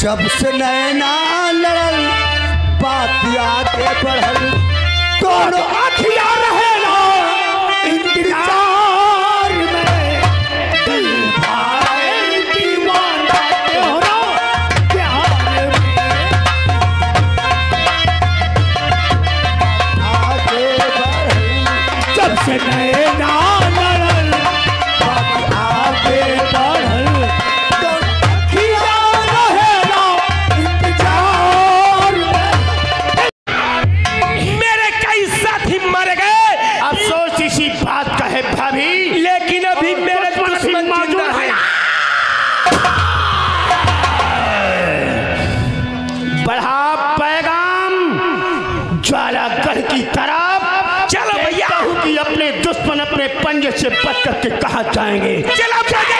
जब से नैना लड़ल बात आगे बढ़ल कौन आखिया रहेला इंतजार में दिल भाई दीवाना तोहरा प्यार में आगे बढ़ल जब से नैना लड़ल बात आगे बढ़ल लेकिन अभी मेरे दुश्मन मौजूद है। बढ़ा पैगाम ज्वालागढ़ की तरफ। चलो भैया कि अपने दुश्मन अपने पंजे से बच करके कहाँ जाएंगे। चलो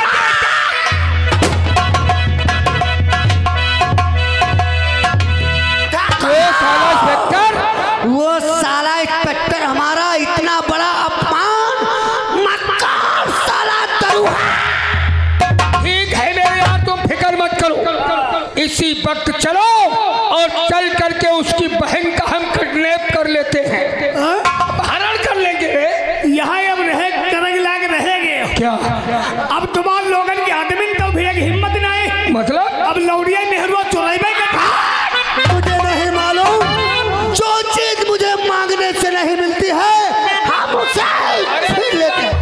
वो साला इंस्पेक्टर हमारा इतना बड़ा अपमान मक्कार साला तरुआ। ठीक है मेरे यार, तुम फिक्र मत करो, इसी वक्त चलो और चल करके उसकी बहन का हम किडनैप कर लेते हैं, अपहरण कर लेंगे। यहाँ अब रहेंगे क्या अब तुम्हारे लोगन के आदमी तो भी एक हिम्मत नहीं, मतलब? अब लौड़िया नेहरू चुराइबे मुझे नहीं मालूम, जो चीज मुझे मांगने से नहीं मिलती है हम उसे छीन लेते हैं।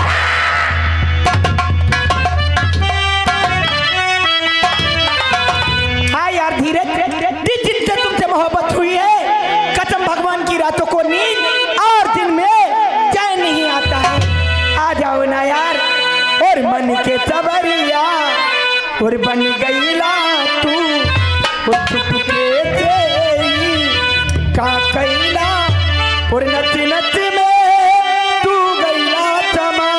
हाँ यार धीरज, जिससे तुमसे मोहब्बत हुई है, कसम भगवान की रातों को नींद और दिन में चैन नहीं आता है। आ जाओ ना यार, और मन के सबरिया और बन गई ला तू चुपके से का कैला और नच नच में तू गईला समा,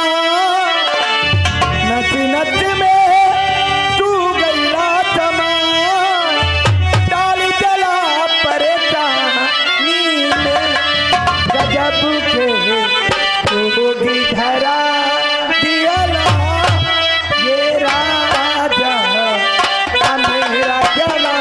नच नच में तू गईला समा, डाल चला परेशानी में गजब के होगी धरा दियला ये राजा मेरा जला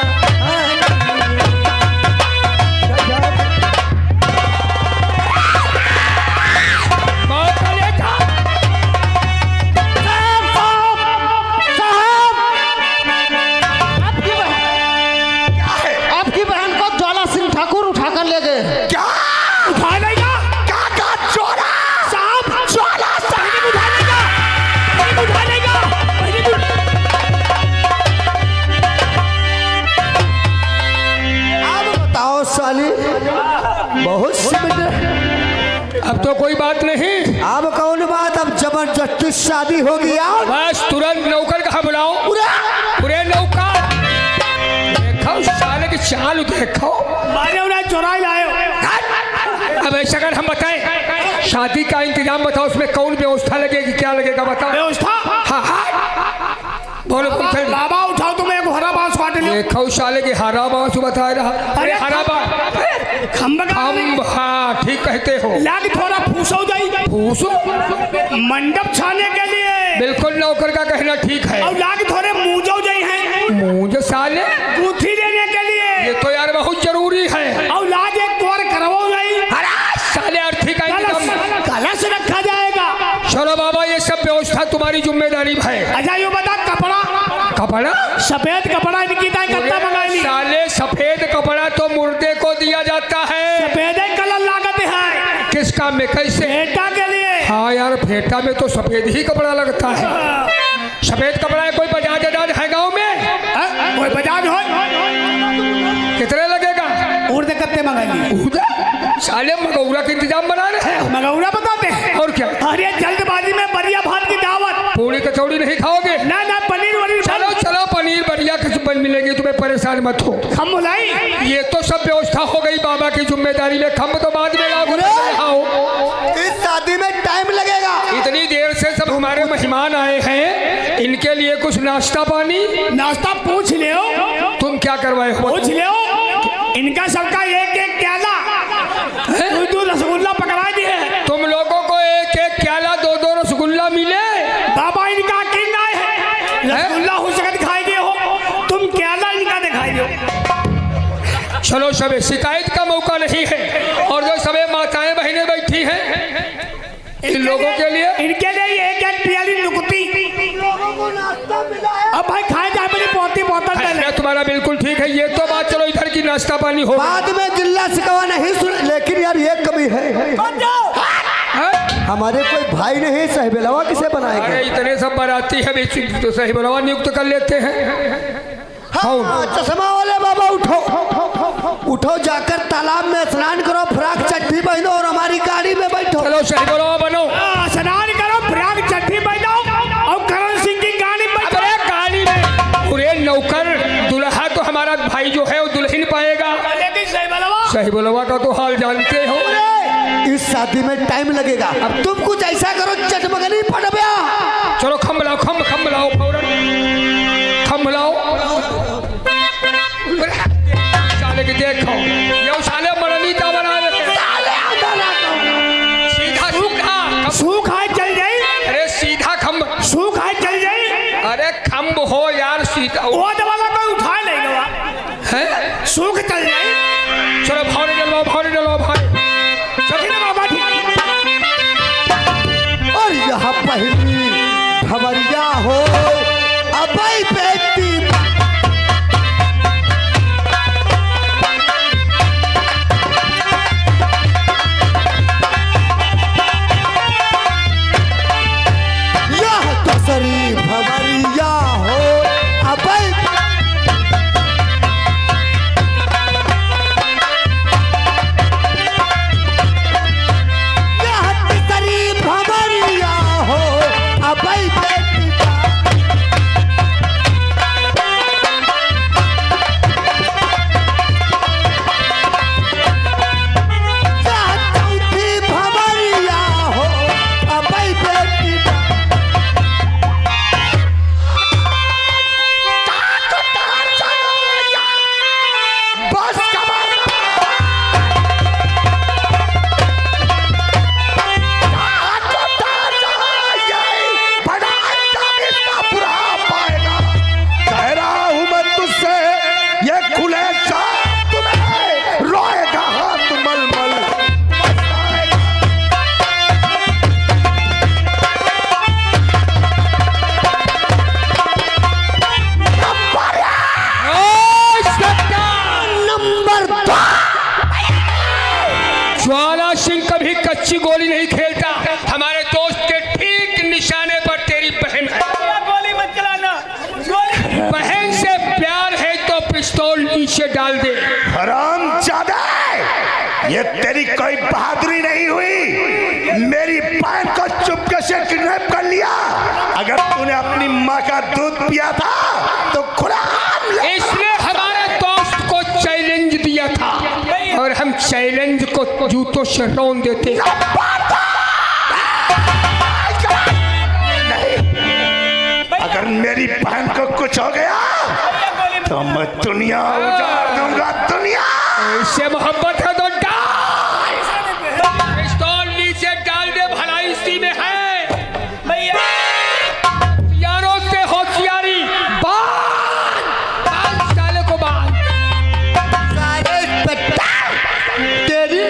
बहुत अब तो कोई बात नहीं, अब कौन बात, अब जबरदस्ती शादी होगी यार। बस तुरंत नौकर कहाँ बुलाओ, पूरे नौकर देखो साले की चाल देखो, चुराई लाए। अब ऐसा अगर हम बताएं शादी का इंतजाम बताओ, उसमें कौन व्यवस्था लगेगी, क्या लगेगा बताओ। व्यवस्था हाँ हाँ बोलो बाबा उठाओ, तुम्हें एक हरा बांस काट लियो। देखो साले की हरा बांस बता रहा, अरे हरा बांस खम्बा, हाँ ठीक कहते हो। लाग थोड़ा फूसो जाई, फूसो मंडप छाने के लिए, बिल्कुल नौकर का कहना ठीक है। और लाग थोड़े मूजो जाई हैं, मूज साले गुथी देने के लिए, ये तो यार बहुत जरूरी है। और लाग एक तोर करवाओ जाई, साले अर्थी का इंतजाम कलश रखा जाएगा। चलो बाबा ये सब व्यवस्था तुम्हारी जिम्मेदारी है। अच्छा ये बता, कपड़ा कपड़ा सफेद कपड़ा इनकी कितना मंगा ली? साले सफेद कपड़ा तो मुर्दे को दिया जाता है, सफेद कलर लागत है। किस काम में, कैसे? फेटा के लिए। हाँ यार फेटा में तो सफेद ही कपड़ा लगता है। सफेद कपड़ा है, कोई बजाज अजाज है गाँव में? कोई बजाज हो? कितने लगेगा? उर्दे कत्ते मंगा ली? साले मगौरा का इंतजाम बना रहे हैं। मगौरा बताते हैं और क्या? अरे जल्दबाजी में बढ़िया भात की दावत, पूरी कचौड़ी नहीं खाओगे? ना ना पनीर वनीर। चलो चलो पनीर बढ़िया बन मिलेगी तुम्हें, परेशान मत हो। खम बुलाई, ये तो सब व्यवस्था हो गई बाबा की जिम्मेदारी में, खम तो बाद में लागू। इस शादी में टाइम लगेगा। इतनी देर से सब हमारे मेहमान आए हैं, इनके लिए कुछ नाश्ता पानी। नाश्ता पूछ ले, तुम क्या करवाए हो? पूछ ले, इनका सबका एक एक क्याला, दो रसगुल्ला पकड़ा दिए। तुम लोगों को एक एक क्याला, दो दो रसगुल्ला मिले? बाबा इनका किंग है, रसगुल्ला हो सकत खाएंगे हो तुम, क्याला इनका चलो सबे शिकायत का मौका नहीं है। और जो सबे माताएं बहनें बैठी हैं इन लोगों के लिए, इनके लिए एक एक प्याली नुकती। अब भाई खाए जाए मेरी पोती बोतल फैसला तुम्हारा बिल्कुल ठीक है। ये तो बात चलो इधर की नाश्ता पानी हो, बाद में जिल्ला शिकवा नहीं सुन, लेकिन यार ये कभी है हमारे कोई भाई नहीं, साहिबलवा किसे बनाएगा? अरे इतने सब बाराती है बीच तो साहिबलवा नियुक्त कर लेते हैं। हाँ, चश्मा वाले बाबा उठो उठो, जाकर तालाब में स्नान करो, फ्राक चड्ढी पहनो और हमारी गाड़ी में बैठो। चलो साहिबलवा बनो, स्नान करो, फ्राक चड्ढी पहनो और करण सिंह की गाड़ी में। अरे गाड़ी में पूरे नौकर दुल्हा तो हमारा भाई जो है वो दुल्हन पाएगा। साहिबलवा का तो हाल जानते हो। इस शादी में टाइम लगेगा, अब तुम कुछ ऐसा करो चटमगनी पड़ गया। चलो खम्भ लाओ, खम्भ लाओ, फौरन खम्भ लाओ। साले के देखो ये साले मरनीता बना रहे सीधा सूखा सूखा चल जाए। अरे सीधा खम्भ सूखा चल जाए। अरे खम्भ हो यार सीधा वो वाला कोई उठा लेगा है। सूख चल जाए। चलो भारी डलो, भारी डलो भाई। और यहाँ पहली खबरिया हो अबई बेटी यह दूसरी खबरिया हो अबई ज्वाला सिंह कभी कच्ची गोली नहीं खेलता। हमारे दोस्त के ठीक निशाने पर तेरी बहन है। गोली मत चलाना। बहन से प्यार है तो पिस्तौल नीचे डाल दे। हरामजादा, ये तेरी कोई बहादुरी नहीं हुई। मेरी बहन को चुपके से किडनैप कर लिया। अगर तूने अपनी माँ का दूध पिया था तो खुला इसने हमारे दोस्त को चैलेंज दिया था और हम चैलेंज को जूतों से रौंद देते। अगर मेरी बहन को कुछ हो गया तो मैं दुनिया उजाड़ दूंगा। दुनिया इससे मोहब्बत है तो डाल, पिस्तौल नीचे डाल दे। भलाई इसी में है। यारों से होशियारी बाल साले को बाल। तेरी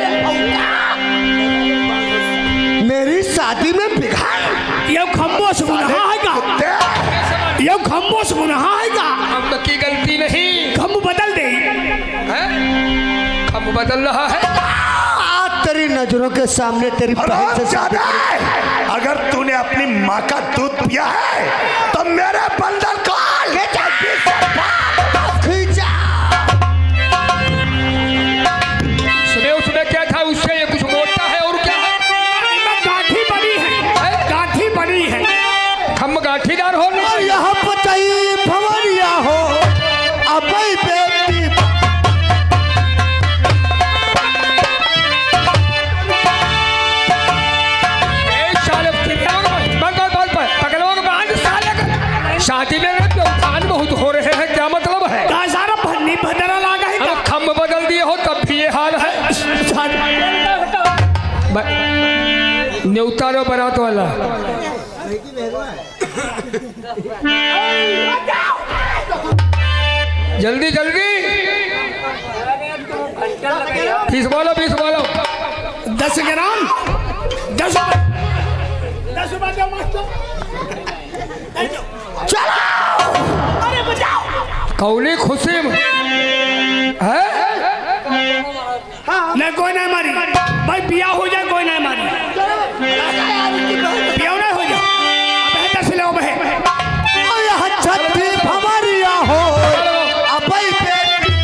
मेरी शादी में बिगाड़। ये खम्बो से गुनाह है का? ये खम्बो से गुनाह है का? खम्ब की गलती नहीं। खम्ब बदल दे। खम्ब बदल रहा है। आज तेरी नजरों के सामने तेरी बहन से शादी हरामजादा, अगर तूने अपनी माँ का दूध पिया है तो मेरे बंदर को ले जा। उसमें क्या था? उससे ये कुछ मोटा है और क्या है? गांठी बनी है। गांठी बनी है। खम्ब गांठीदार हो। और यहाँ पचाई भवरिया हो अबई बेटी। शादी में उठान बहुत हो रहे हैं, क्या मतलब है? सारा भन्नी भदरा लागा है। अब खम्ब बदल दिए हो तब भी ये हाल है। न्योता लो बारात वाला। जल्दी जल्दी बीस बोलो 10 ग्राम 10 रुपए दो मास्टर। अरे बचाओ। कौनी खुशी में है? नहीं कोई नहीं मारी भाई, बिया हो जाए कोई नहीं मारी, बिया नहीं हो जाए। बेहतर से लो बहे छठी भमरिया हो अपई पे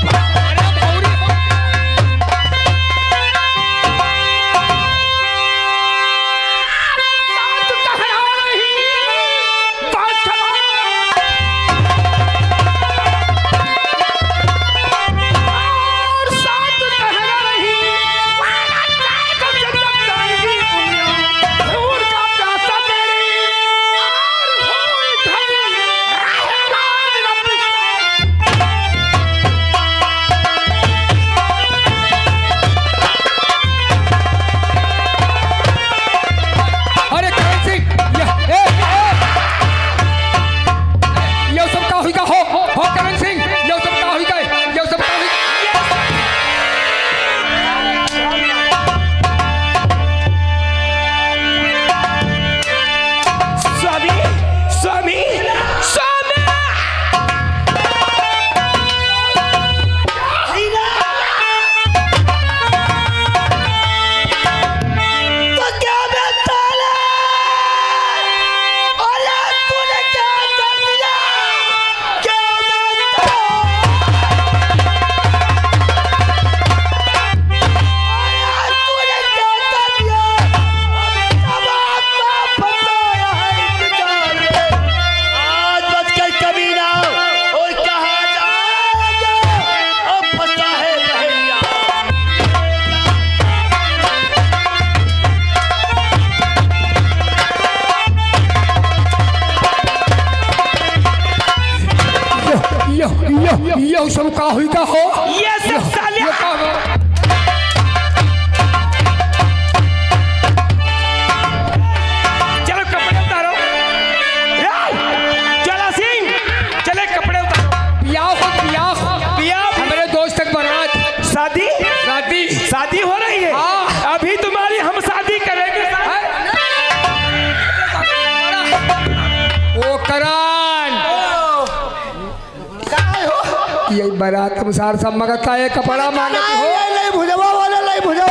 यो सब का हुई का हो? ये सब साले चलो कपड़े उतारो। चला सिंह चले कपड़े उतारो। बियाह हमारे दोस्त तक बारात शादी शादी हो रही है। अभी तुम्हारी हम शादी करेंगे। ओ करान यही बारात अनुसार सब मगता है कपड़ा मांगे हो। नहीं भुजवा वाला नहीं भुजवा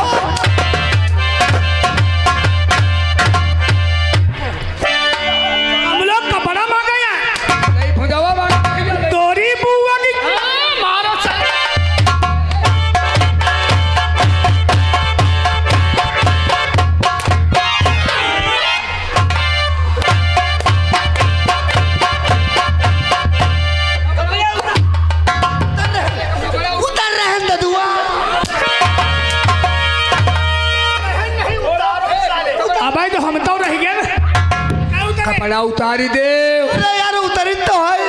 हम लोग कपड़ा मांगे हैं। नहीं भुजवा मांगे तोरी बुआ की मारो उतर रहे हैं ददुआ। अब तो हम तो रह गए कपड़ा उतारी दे। अरे यार उतरी तो है।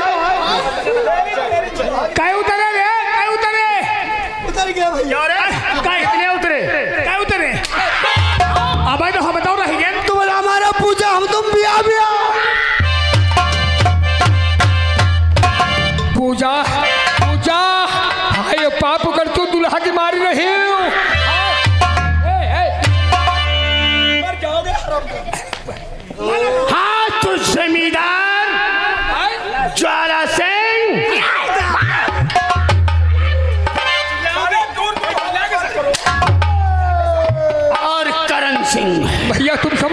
काय उतरे रे काय उतरे उतर गया भैया। काय इतने उतरे काय उतरे। अब तो हम तो रह गए। तुम हमारा पूजा हम तुम बिया पूजा हाय पाप कर तू दुल्हा की मारी रही हाँ तो जमींदार ज्वाला सिंह और करण सिंह। भैया तुम सब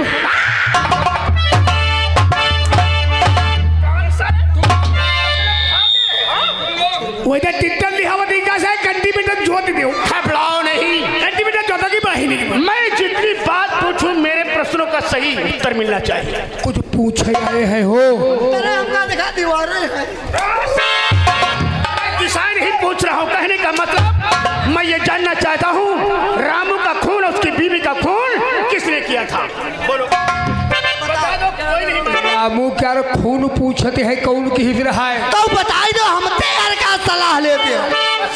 वो इधर टिकट लिहावती का से कंटी बेटा जोत दो खबलाओ नहीं कंटी बेटा जोता की बाही नहीं। मैं जितनी बात पूछूं मेरे प्रश्नों का सही उत्तर मिलना चाहिए। कुछ पूछे आए हैं हो? हमका दिखा दीवारें हैं। दिशा नहीं पूछ रहा हूँ। कहने का मतलब मैं ये जानना चाहता हूँ रामू का खून और उसकी बीवी का खून किसने किया था? बोलो बता दो। कोई नहीं। रामू क्या खून पूछते हैं कौन की हिज रहा है? तो बताई दो हम यार का सलाह लेते हैं।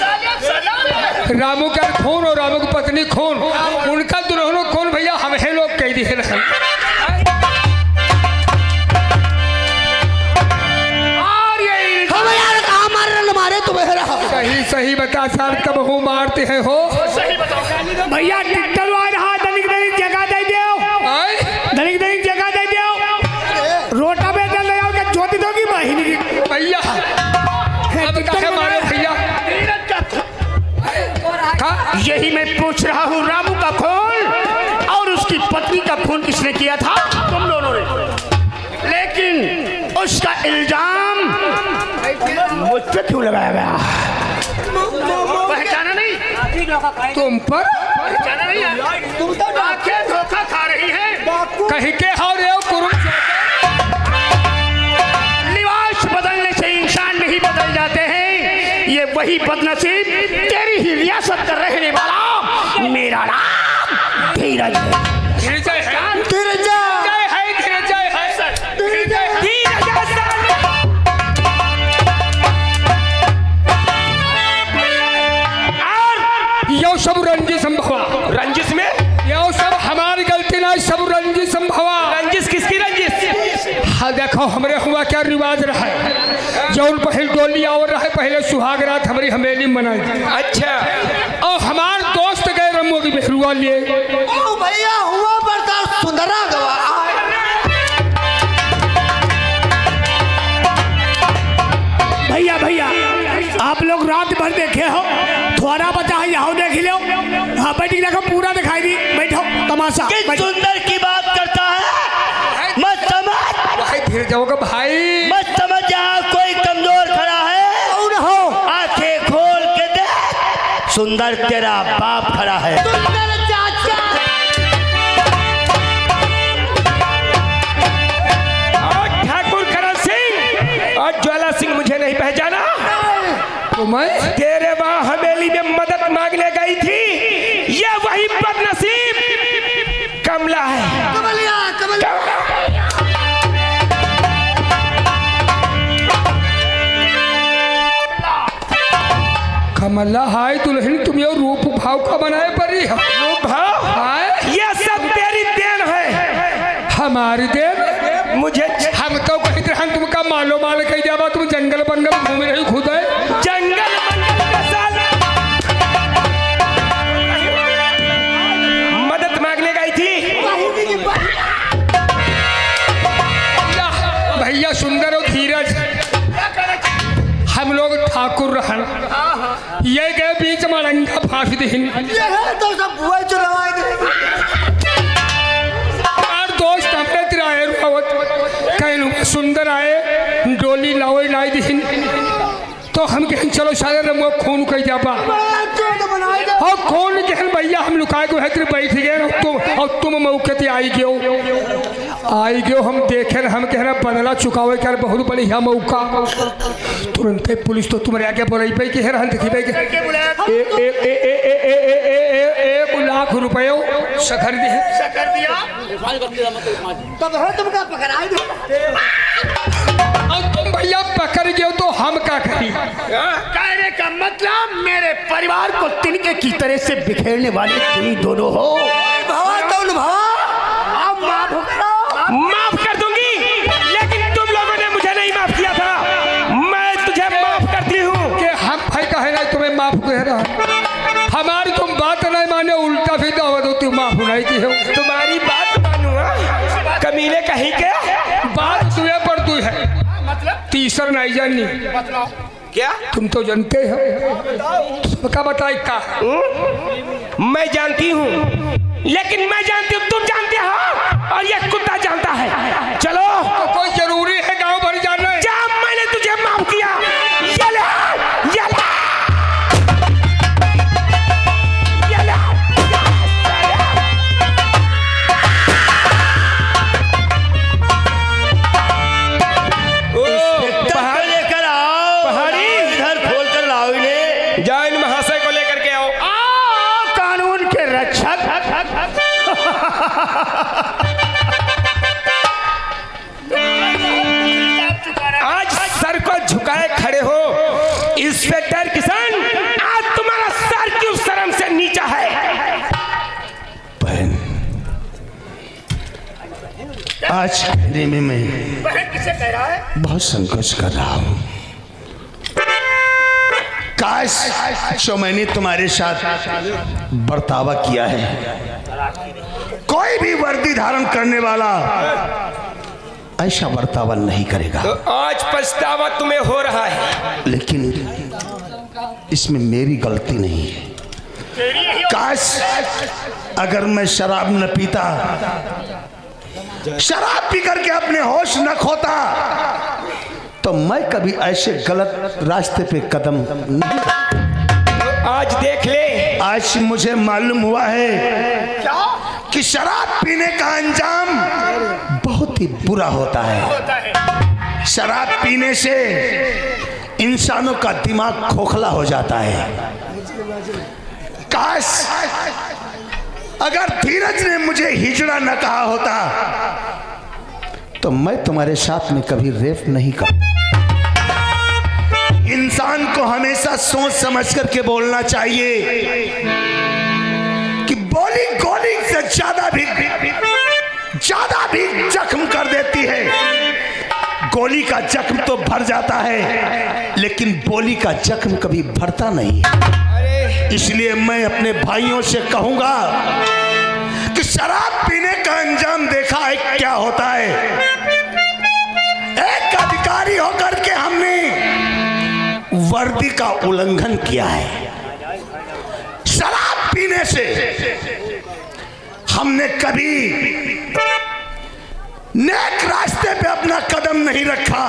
रामू क्या खून और रामू की पत्नी खून उनका दोनों खून भैया हमें लोग कह दिए रहे। हम यार कहाँ मारे तुम्हें रहा सही सही बता सर, कब हो मारते हैं हो? सही बताओ भैया। टिट्टल आ रहा, दलिक दलिक जगह दे दियो, दलिक दलिक जगह दे दियो। रोटा पे चल रहे हो कि ज्योति दोगी बहिनी की? भैया अब कहे मारे भैया? यही मैं पूछ रहा हूँ, रामू का खून और उसकी पत्नी का खून किसने किया था? तुम दोनों ने। लेकिन उसका इल्जाम मुझ पे क्यों लगाया गया? पहचाना नहीं? तुम पर पहचाना नहीं? आंखें धोखा खा रही हैं। कहीं के हो रहे हो कुरुम? लिबास बदलने से इंसान नहीं बदल जाते हैं। ये वही बदनसीब तेरी ही रियासत का रहने वाला मेरा नाम धीरज है। धीरज है, धीरज है, धीरज है, धीरज यो सब रंजिश संभवा। रंजिश में यो सब हमारी गलती ना, सब रंजिश संभवा। रंजिश किसकी रंजिश? हाँ देखो हमरे हुआ क्या रिवाज रहा है, जौन पहले डोली और रहे पहले सुहाग रात हमारी हवेली मनाई। अच्छा। और हमार दोस्त गए रमो की बेहरुआ लिए। ओ भैया हुआ बरसात सुंदरा गवा। भैया भैया आप लोग रात भर देखे हो, थोड़ा बचा है यहाँ देख लो। हाँ बैठ के देखो, पूरा दिखाई दी। बैठो तमाशा। सुंदर की बात करता है, मत समझ भाई धीरज होगा भाई, मत समझ। यहाँ कोई कमजोर खड़ा है, कौन हो? आंखें खोल के देख, सुंदर तेरा बाप खड़ा है। सुंदर चाचा। और ठाकुर करण सिंह और ज्वाला सिंह मुझे नहीं पहचाना? तो मैं तेरे वहां हवेली में मदद मांगने गई थी, ये वही बदनसीब कमला है। कमलिया, कमलिया। कमला हाय दुल्हन, तुम ये रूप भाव का बनाए परी हो। रूप भाव? हाय ये सब तेरी देन है। हमारी देन? मुझे हम तो कहीं तरह तुमका मालो माल कही जावा, तुम जंगल बंगल घूम रही खुद है। जंगल मदद मांगने गई थी। भैया सुंदर और धीरज, हम लोग ठाकुर रहन, ये गए बीच में रंगा फांसी दीन। ये है तो सब बुआ चलवाए दे। और दोस्त हमने तिराए रुआवत कहूँ सुंदर आए डोली लाओ लाई दीन, तो हम कहें चलो सारे रमो खून कही जाबा। और खून कहन भैया हम लुकाए को है बैठ गए, और तुम मौके ते आई गयो हम देखे हम कहना बदला चुकावे कर बहुत बढ़िया मौका। तुरंत पुलिस तो तुम्हारे आगे बोल पे कि हेरन देखी भाई 1 लाख रुपये सखर दिया। तब है तुमका पकड़ाई दे। और तुम भैया पकड़ गए तो हम क्या करी? कहने का मतलब मेरे परिवार को तिनके की तरह से बिखेरने वाले तुम ही दोनों हो। भवा तो भवा, अब माफ करो। माफ कर दूंगी, लेकिन तुम लोगों ने मुझे नहीं माफ किया था, मैं तुझे माफ करती हूँ। कि हम भाई कहे ना तुम्हें माफ कह रहा, हमारी तुम बात नहीं माने, उल्टा भी दावा दो तुम माफ नहीं की हो। तुम्हारी बात मानूंगा, कमीने कहीं के बात तुम्हें पर तू है, तीसर नहीं जानी। क्या तुम तो जानते हो, सबका बताए का? मैं जानती हूँ, लेकिन मैं जानती हूँ तुम जानते हो, और ये कुत्ता जानता है। चलो तो कोई जरूरी है गांव भर जाना है? जब मैंने तुझे माफ किया, ये ले, ये ले। लेकर आओ, पहाड़ी इधर खोल कर लाओ इन्हें। जाओ इन महाशय को लेकर के आओ। कानून के रक्षक। आज सर को झुकाए खड़े हो इंस्पेक्टर किशन, आज तुम्हारा सर क्यों शर्म से नीचा है? बहन, आज कहने में मैं बहन किसे कह रहा है? बहुत संकोच कर रहा हूँ। काश जो मैंने तुम्हारे साथ बर्तावा किया है, कोई भी वर्दी धारण करने वाला ऐसा बर्तावा नहीं करेगा। तो आज पछतावा तुम्हें हो रहा है, लेकिन इसमें मेरी गलती नहीं है। काश अगर मैं शराब न पीता, शराब पी करके अपने होश न खोता, तो मैं कभी ऐसे गलत रास्ते पे कदम नहीं। तो आज देख ले, आज मुझे मालूम हुआ है कि शराब पीने का अंजाम बहुत ही बुरा होता है। शराब पीने से इंसानों का दिमाग खोखला हो जाता है। काश अगर धीरज ने मुझे हिजड़ा न कहा होता, तो मैं तुम्हारे साथ में कभी रेप नहीं करता। इंसान को हमेशा सोच समझ करके बोलना चाहिए कि बोली गोली से ज्यादा भी जख्म कर देती है। गोली का जख्म तो भर जाता है, लेकिन बोली का जख्म कभी भरता नहीं है। इसलिए मैं अपने भाइयों से कहूंगा कि शराब पीने का अंजाम देखा है क्या होता है। एक अधिकारी होकर के हमने वर्दी का उल्लंघन किया है। शराब पीने से हमने कभी नेक रास्ते पे अपना कदम नहीं रखा।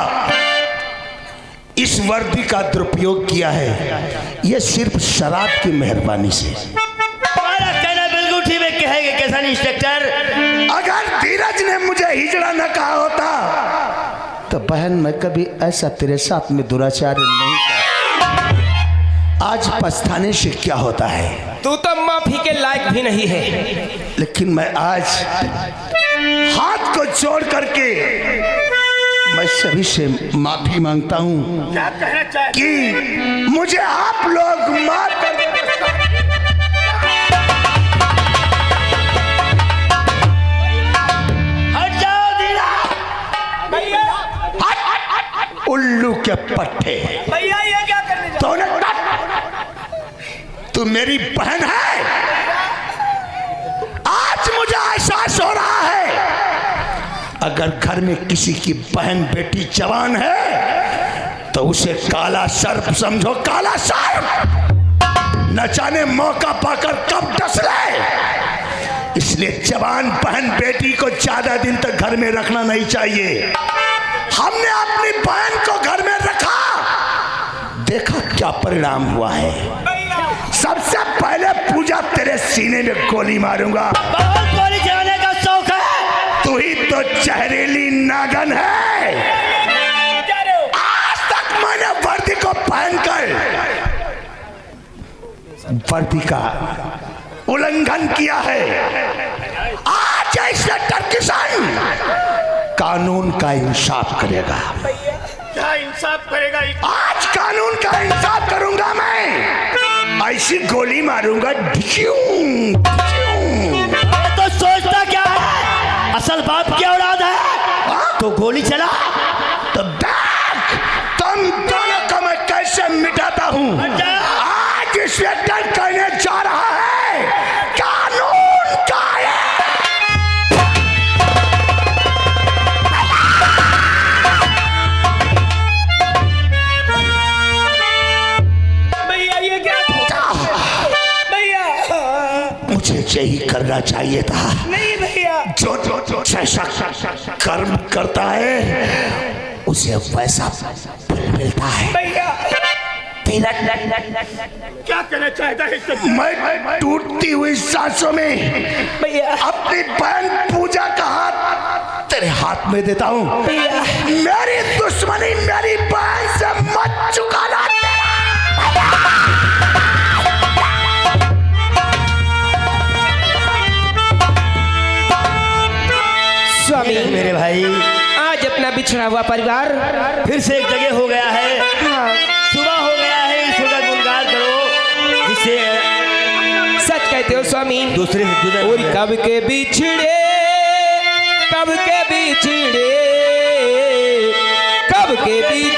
इस वर्दी का दुरुपयोग किया है, यह सिर्फ शराब की मेहरबानी से। तुम्हारा कहना बिल्कुल ठीक है, कहेंगे कैसा इंस्पेक्टर। अगर धीरज ने मुझे हिजड़ा न कहा होता, तो बहन मैं कभी ऐसा तेरे साथ में दुराचार नहीं करता। आज पछताने से क्या होता है, तू तो माफी के लायक भी नहीं है। लेकिन मैं आज हाथ को जोड़ करके मैं सभी से माफी मांगता हूं क्या कहना चाहते कि मुझे आप लोग माफ कर दो। हट जाओ धीरा। उल्लू के पट्टे, भैया ये क्या करने जा तूने तू मेरी बहन है। आज मुझे एहसास हो रहा है, अगर घर में किसी की बहन बेटी जवान है तो उसे काला सर्प समझो, काला सर्प। न जाने मौका पाकर कब डस ले। इसलिए जवान बहन बेटी को ज्यादा दिन तक घर में रखना नहीं चाहिए। हमने अपनी बहन को घर में रखा, देखा क्या परिणाम हुआ है। सबसे पहले पूजा तेरे सीने में गोली मारूंगा। बहुत गोली चलाने का शौक है। तू ही तो जहरीली नागन है। आज तक मैंने वर्दी को पहनकर वर्दी का उल्लंघन किया है। आज इंस्पेक्टर किशन कानून का इंसाफ करेगा। क्या इंसाफ करेगा? आज कानून का इंसाफ करूंगा मैं। ऐसी गोली मारूंगा। तो सोचता क्या है, असल बाप की औलाद है तो गोली चला। तो देख तुम दोनों को मैं कैसे मिटाता हूँ। आज इंस्पेक्टर कहने जा रहा है कानून का है। भैया ये क्या भैया? मुझे यही करना चाहिए था। नहीं भैया। जो जैसा कर्म करता है उसे वैसा फल मिलता है। भैया क्या कहना चाहता है? मैं टूटती हुई सांसों में भैया अपनी बहन पूजा का हाथ तेरे हाथ में देता हूँ। मेरी दुश्मनी मेरी बहन से मत चुकाना। स्वामी मेरे भाई, आज अपना बिछड़ा हुआ परिवार फिर से एक जगह हो गया है। सुबह हो गया है, ईश्वर का गुणगान करो जिससे सच कहते हो स्वामी। दूसरे और कब के बिछड़े, कब के बिछड़े, कब के बिछड़े